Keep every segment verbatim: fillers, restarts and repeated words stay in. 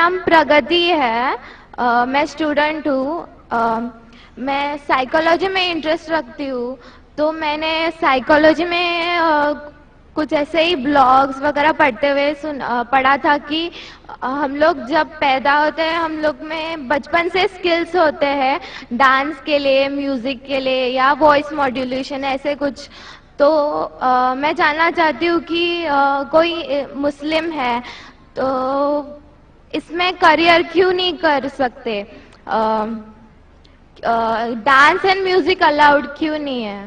नाम प्रगति है, uh, मैं स्टूडेंट हूँ, uh, मैं साइकोलॉजी में इंटरेस्ट रखती हूँ। तो मैंने साइकोलॉजी में uh, कुछ ऐसे ही ब्लॉग्स वगैरह पढ़ते हुए सुन uh, पढ़ा था कि uh, हम लोग जब पैदा होते हैं हम लोग में बचपन से स्किल्स होते हैं डांस के लिए, म्यूजिक के लिए या वॉइस मॉड्यूलेशन ऐसे कुछ। तो uh, मैं जानना चाहती हूँ कि uh, कोई मुस्लिम है तो इसमें करियर क्यों नहीं कर सकते, डांस एंड म्यूजिक अलाउड क्यों नहीं है?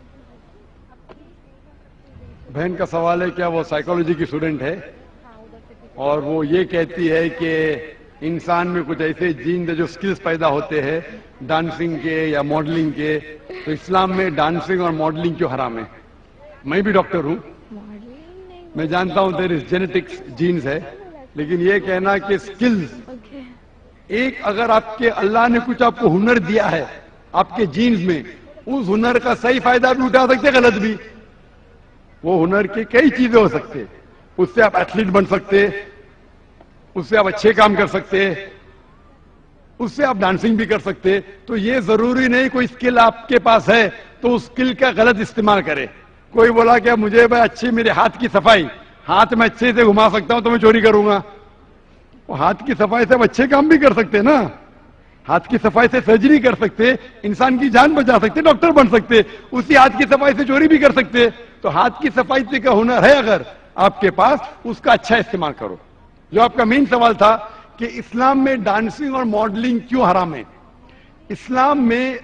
बहन का सवाल है, क्या वो साइकोलॉजी की स्टूडेंट है और वो ये कहती है कि इंसान में कुछ ऐसे जीन जो स्किल्स पैदा होते हैं डांसिंग के या मॉडलिंग के, तो इस्लाम में डांसिंग और मॉडलिंग क्यों हराम है? मैं भी डॉक्टर हूँ, मैं जानता हूँ देयर इज जेनेटिक्स जीन्स है, लेकिन ये कहना कि स्किल्स okay. एक अगर आपके अल्लाह ने कुछ आपको हुनर दिया है आपके जीन्स में, उस हुनर का सही फायदा भी उठा सकते, गलत भी। वो हुनर के कई चीजें हो सकते, उससे आप एथलीट बन सकते, उससे आप अच्छे काम कर सकते, उससे आप डांसिंग भी कर सकते। तो ये जरूरी नहीं कोई स्किल आपके पास है तो उस स्किल का गलत इस्तेमाल करे। कोई बोला क्या मुझे भाई अच्छी मेरे हाथ की सफाई, हाथ में अच्छे से घुमा सकता हूं तो मैं चोरी करूंगा। वो हाथ की सफाई से अच्छे काम भी कर सकते ना, हाथ की सफाई से सर्जरी कर सकते, इंसान की जान बचा सकते, डॉक्टर बन सकते, उसी हाथ की सफाई से चोरी भी कर सकते। तो हाथ की सफाई से का हुनर है अगर आपके पास, उसका अच्छा इस्तेमाल करो। जो आपका मेन सवाल था कि इस्लाम में डांसिंग और मॉडलिंग क्यों हराम है, इस्लाम में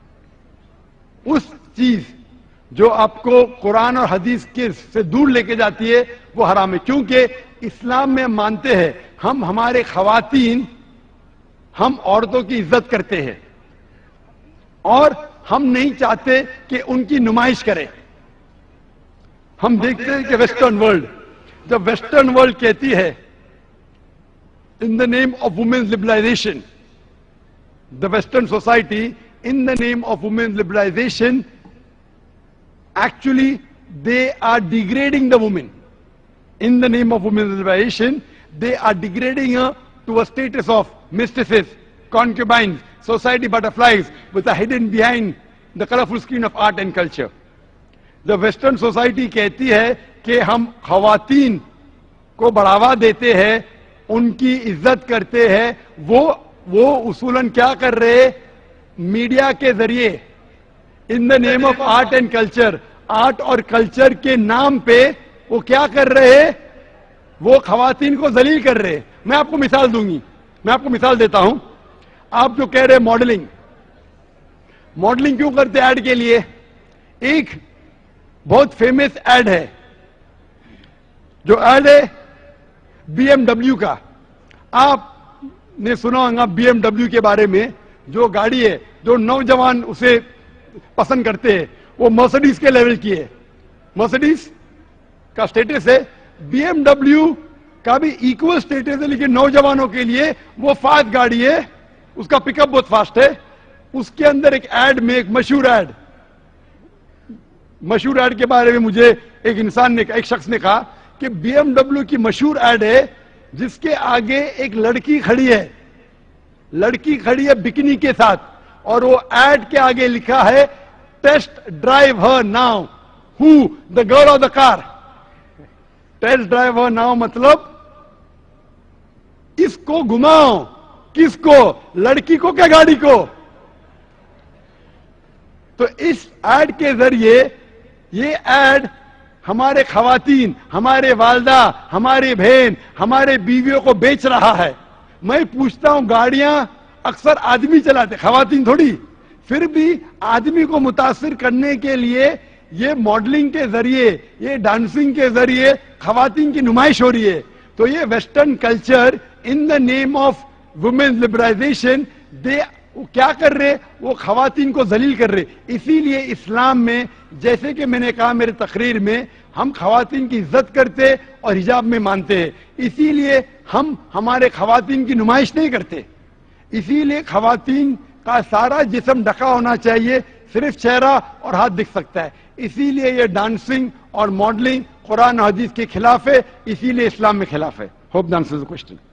उस चीज जो आपको कुरान और हदीस के से दूर लेके जाती है वो हराम है, क्योंकि इस्लाम में मानते हैं हम हमारे खवातीन, हम औरतों की इज्जत करते हैं और हम नहीं चाहते कि उनकी नुमाइश करें। हम देखते हैं कि वेस्टर्न वर्ल्ड, जब वेस्टर्न वर्ल्ड कहती है in the name of women's liberalisation, the western society in the name of women's liberalisation, actually they are degrading the woman. In the name of women's liberation, they are degrading her to a status of mistresses, concubines, society butterflies with a hidden behind the colorful screen of art and culture. The Western society कहती है कि हम खवातीन को बढ़ावा देते हैं, उनकी इज्जत करते हैं। वो वो उसूलन क्या कर रहे, मीडिया के जरिए in the name of art and culture, art और कल्चर के नाम पे वो क्या कर रहे हैं, वो खवातीन को जलील कर रहे हैं। मैं आपको मिसाल दूंगी, मैं आपको मिसाल देता हूं। आप जो कह रहे हैं मॉडलिंग, मॉडलिंग क्यों करते ऐड के लिए? एक बहुत फेमस ऐड है, जो ऐड है बीएमडब्ल्यू का। आपने सुना होगा बीएमडब्ल्यू के बारे में, जो गाड़ी है जो नौजवान उसे पसंद करते हैं, वो मर्सिडीज के लेवल की है, मर्सिडीज का स्टेटस है, बीएमडब्ल्यू का भी इक्वल स्टेटस है, लेकिन नौजवानों के लिए वो फास्ट गाड़ी है, उसका पिकअप बहुत फास्ट है। उसके अंदर एक एड में, एक मशहूर एड, मशहूर एड के बारे में मुझे एक इंसान ने, एक शख्स ने कहा कि बीएमडब्ल्यू की मशहूर एड है जिसके आगे एक लड़की खड़ी है, लड़की खड़ी है बिकिनी के साथ, और वो एड के आगे लिखा है test drive her now, who the girl of the car. Test drive her now मतलब इसको घुमाओ, किसको? लड़की को क्या गाड़ी को? तो इस एड के जरिए ये एड हमारे खवातीन, हमारे वालदा, हमारे बहन, हमारे बीवियों को बेच रहा है। मैं पूछता हूं, गाड़ियां अक्सर आदमी चलाते, खवातीन थोड़ी, फिर भी आदमी को मुतासिर करने के लिए ये मॉडलिंग के जरिए, ये डांसिंग के जरिए खवातीन की नुमाइश हो रही है। तो ये western culture in the name of women's liberalisation, they क्या कर रहे, वो खवातीन को जलील कर रहे। इसीलिए इस्लाम में, जैसे कि मैंने कहा मेरे तकरीर में, हम खवातीन की इज्जत करते और हिजाब में मानते हैं, इसीलिए हम हमारे खवातीन की नुमाइश नहीं करते। इसीलिए खवातीन का सारा जिस्म ढका होना चाहिए, सिर्फ चेहरा और हाथ दिख सकता है। इसीलिए ये डांसिंग और मॉडलिंग कुरान और हदीस के खिलाफ है, इसीलिए इस्लाम में खिलाफ है। Hope the answers the question.